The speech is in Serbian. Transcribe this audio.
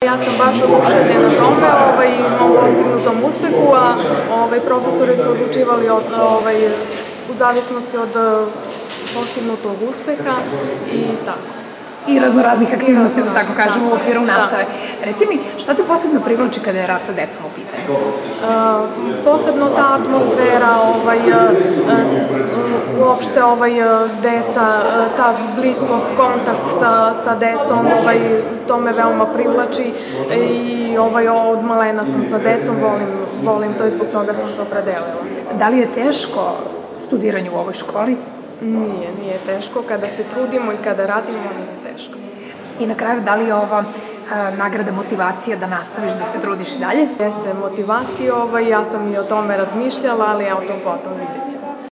Ja sam baš oduševljena tome, mom postignutom uspehu, a profesori su odlučivali u zavisnosti od postignutog uspeha i tako. I raznoraznih aktivnosti, da tako kažemo, u okviru nastave. Reci mi, šta te posebno privlači kada je rad sa decom u pitanju? Posebno ta atmosfera, uopšte deca, ta bliskost, kontakt sa decom, to me veoma privlači i od malena sam sa decom, volim to i zbog toga sam se opredelila. Da li je teško studiranje u ovoj školi? Nije teško. Kada se trudimo i kada radimo, nije teško. I na kraju, da li je ova nagrada motivacija da nastaviš da se trudiš i dalje? Jeste motivacija, ja sam i o tome razmišljala, ali ja o tom potom vidjet ću.